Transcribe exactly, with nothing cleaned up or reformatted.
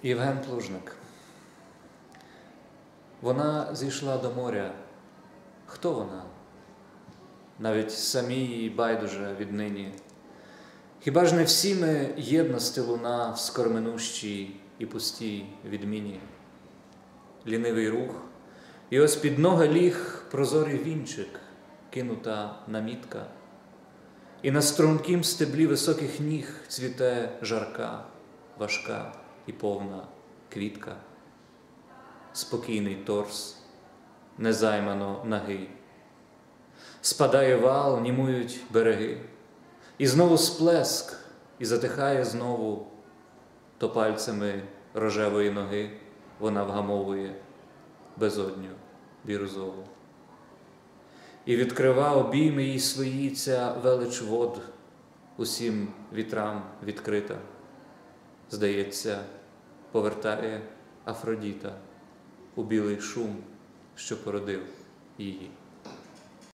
Євген Плужник. Вона зійшла до моря. Хто вона? Навіть самій байдуже віднині. Хіба ж не всі ми єдності луна в скорменущій і пустій відміні? Лінивий рух, і ось під ноги ліг прозорий вінчик, кинута намітка. І на стрункім стеблі високих ніг цвіте жарка, важка і повна квітка. Спокійний торс, незаймано нагий. Спадає вал, німують береги. І знову сплеск, і затихає знову, то пальцями рожевої ноги вона вгамовує безодню бірузову. І відкрива обійми їй свої ця велич вод, усім вітрам відкрита. Здається, повертає Афродіта у білий шум, що породив її.